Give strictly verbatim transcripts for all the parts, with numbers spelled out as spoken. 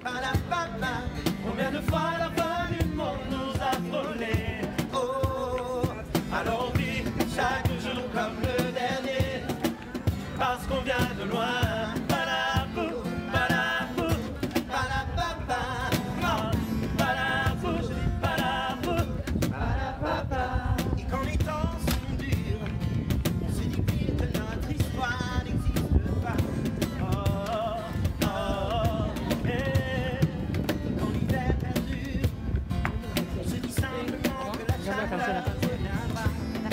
Combien de fois la fin du monde nous a frôlés? Oh, alors on vit chaque jour comme le dernier, parce qu'on vient de loin. Balabou, balabou, balababa, balabou, balabou, balababa. Et quand les temps sont durs, on se dit vite que notre histoire n'existe pas. Oh, oh, et quand l'hiver perdure, on se dit simplement que la chaleur reviendra.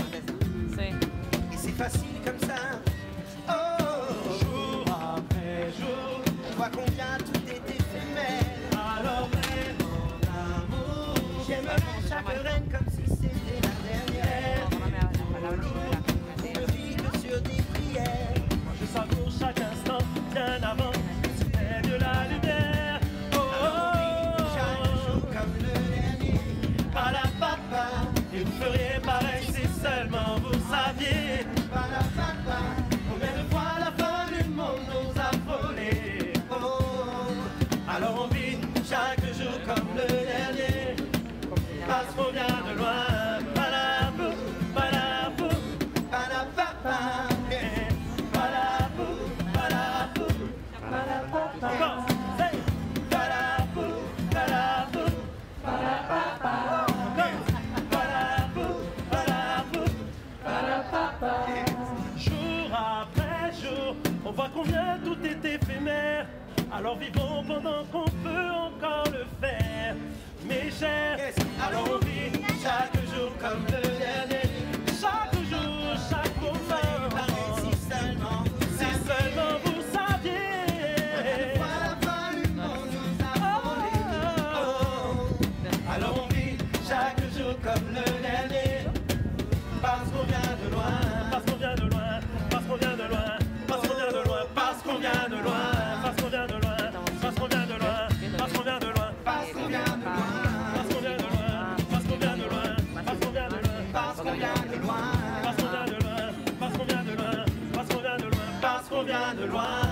Et c'est facile comme ça. Oh, jour après jour, on voit combien tout est éphémère. Alors mais mon amour, j'aimerais chaque reine comme si c'était la dernière. On ne vit que sur des prières. Moi je savoure chaque instant bien avant que c'était de la lumière. Oh, oh, chaque jour comme le dernier. Palapapa, et vous feriez pareil si seulement vous saviez. Palapapa, combien de fois la fin du monde nous a frôlés. Oh, alors on vit chaque jour comme le dernier, parce qu'on vient de loin. Palabou, palabou, palapapa, eh. Palabou, palabou, palapapa. Encore, hey. Palabou, palabou, palapapa. Encore, palabou, palabou, palapapa. Jour après jour, on voit combien tout est éphémère. Alors vivons pendant qu'on peut encore le faire, mes chers. Yes. Alors on vit chaque jour comme le dernier, chaque jour, chaque moment. Si seulement, si seulement vous saviez. La fin du monde nous a frôlés. Oh, alors on vit chaque jour comme le dernier, parce qu'on vient de loin, parce qu'on vient de loin, parce qu'on vient de loin, parce qu'on vient de loin, parce qu'on vient de loin, parce qu'on vient de loin, parce qu'on vient de loin, parce qu'on vient de loin, parce qu'on vient de loin, parce qu'on vient de loin, parce qu'on vient de loin, parce qu'on vient de loin, parce qu'on vient de loin, parce qu'on vient de loin, parce qu'on vient de loin, parce qu'on vient de loin, parce qu'on vient de loin.